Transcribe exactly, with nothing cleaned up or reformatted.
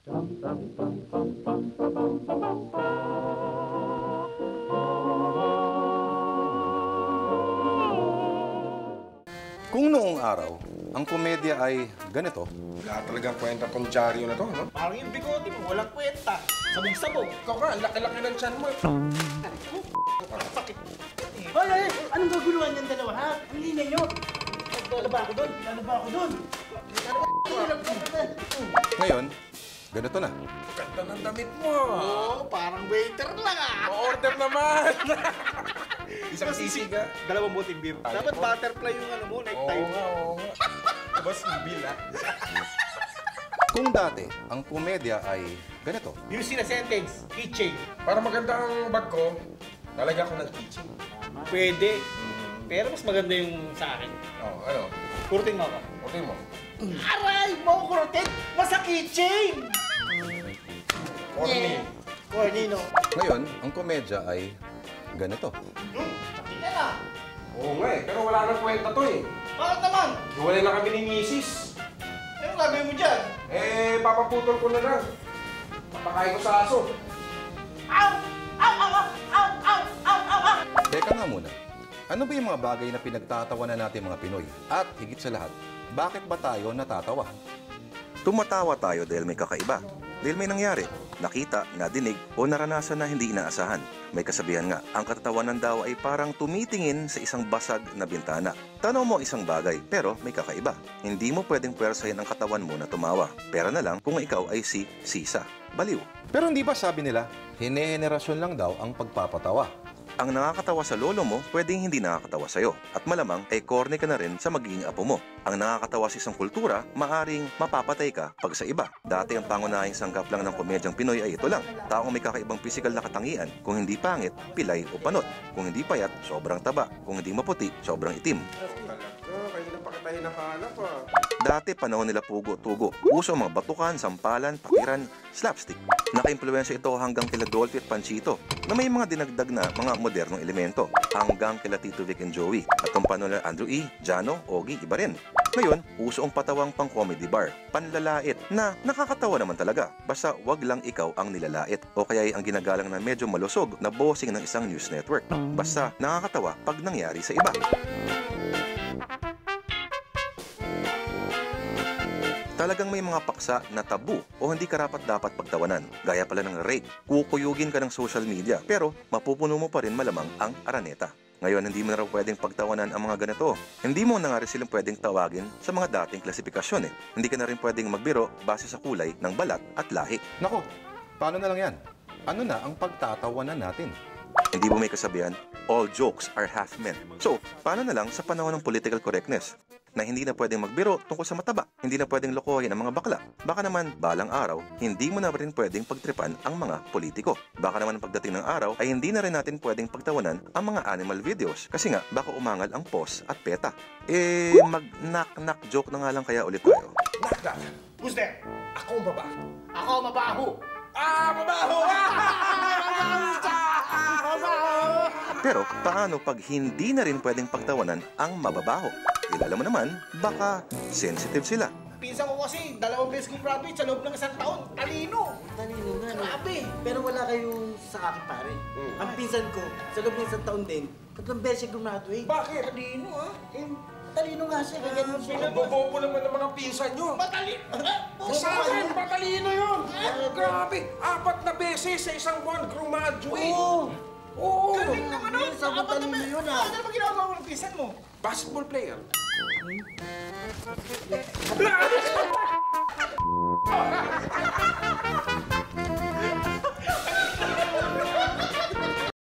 Kung noong araw, ang komedya ay ganito. Wala talagang kwenta tong dyaryo na to, no? Parang yung bigote mo, walang kwenta. Sabog-sabog. Ikaw ka, ang laki-laki ng tiyan mo. Sakit. Hoy, hoy! Anong gaguluhan yung dalawa, ha? Ang linay nyo. Ano ba ako doon? Ano ba ako doon? Ngayon, ganito na. Ganda ng damit mo. Oo, parang waiter lang, ah. O-order naman. Isang sisiga. Dalawang buting beer. Dapat butterfly yung ano mo, Oo necktie. nga, oo nga. Diba sibil, ha? Kung dati, ang komedya ay ganito. Yung sina-sentence, keychain. Para maganda ang bag ko, lalagyan ko ng keychain. Pwede. Pero mas maganda yung sa akin. Oo, ano? Kurutin mo ako. Order mo. Aray! Mo kurutin! Masa keychain! Corny. Corny, no? Ngayon, ang komedya ay ganito. Hmm, nakita na. Oo nga eh, pero wala nang kwenta to eh. Bakit naman? Hiwalay na kami ni misis. Anong gagawin mo dyan? Eh, papaputol ko na lang. Papakain ko sa aso. Ow! Ow! Ow! Ow! Ow! Ow! Ow! Ow! Ow! Teka nga muna, ano ba yung mga bagay na pinagtatawanan natin mga Pinoy? At higit sa lahat, bakit ba tayo natatawa? Tumatawa tayo dahil may kakaiba. Dahil may nangyari, nakita, nadinig o naranasan na hindi inaasahan. May kasabihan nga, ang katatawanan daw ay parang tumitingin sa isang basag na bintana. Tanaw mo isang bagay, pero may kakaiba. Hindi mo pwedeng pwersahin ang katawan mo na tumawa. Pera na lang kung ikaw ay si Sisa. Baliw. Pero hindi ba sabi nila, hine-henerasyon lang daw ang pagpapatawa? Ang nakakatawa sa lolo mo, pwedeng hindi nakakatawa sa'yo. At malamang ay corny ka na rin sa magiging apo mo. Ang nakakatawa sa isang kultura, maaring mapapatay ka pag sa iba. Dati ang pangunahing sanggap lang ng komedyang Pinoy ay ito lang. Taong may kakaibang pisikal na katangian. Kung hindi pangit, pilay o panot. Kung hindi payat, sobrang taba. Kung hindi maputi, sobrang itim. Talaga, kayo na pa kita hinahanap ah. Dati panahon nila pugo-tugo. Uso ang mga batukan, sampalan, pakiran, slapstick. Naka-impluensya ito hanggang kila Dolphy at Panchito na may mga dinagdag na mga modernong elemento hanggang kila Tito Vic and Joey at ang panahon nila Andrew E, Jano, Ogie, iba rin. Ngayon, uso ang patawang pang comedy bar, panlalait na nakakatawa naman talaga basta wag lang ikaw ang nilalait o kaya ang ginagalang na medyo malusog na bossing ng isang news network. Basta nakakatawa pag nangyari sa iba. Talagang may mga paksa na tabu o hindi karapat-dapat pagtawanan. Gaya pala ng rape, kukuyugin ka ng social media pero mapupuno mo pa rin malamang ang araneta. Ngayon, hindi mo na raw pwedeng pagtawanan ang mga ganito. Hindi mo na nga rin silang pwedeng tawagin sa mga dating klasifikasyon eh. Hindi ka na rin pwedeng magbiro base sa kulay ng balat at lahi. Nako, paano na lang yan? Ano na ang pagtatawanan natin? Hindi mo may kasabihan, all jokes are half meant. So, paano na lang sa panahon ng political correctness? Na hindi na pwedeng magbiro tungkol sa mataba, hindi na pwedeng lokohin ang mga bakla. Baka naman, balang araw, hindi mo na rin pwedeng pagtripan ang mga politiko. Baka naman pagdating ng araw, ay hindi na rin natin pwedeng pagtawanan ang mga animal videos. Kasi nga, baka umangal ang pos at peta. Eh, mag-knock-knock joke na nga lang kaya ulit tayo. Knock-knock. Who's there? Ako ang baba. Ako, mabaho. Ah, mabaho! Pero paano pag hindi na rin pwedeng pagtawanan ang mababaho? Eh, alam mo naman, baka sensitive sila. Pinsan ko kasi, dalawang beses kong graduate sa loob ng isang taon. Talino! Talino nga, no? Grabe! Pero wala kayong sa akin, pare. Ang pinsan ko, sa loob ng isang taon din, tatlong beses siya graduate. Bakit? Talino, ha? Eh, talino nga siya, kaya ganun siya. Ang bobobo naman ng mga pinsan nyo. Matalino! Sa akin, matalino yun. Grabe, apat na beses sa isang buwan graduate. Oo! Oo. Galing naman nun! Sa talino yun, ah. Ano ba ginagawa mo ng pinsan mo? Basketball player.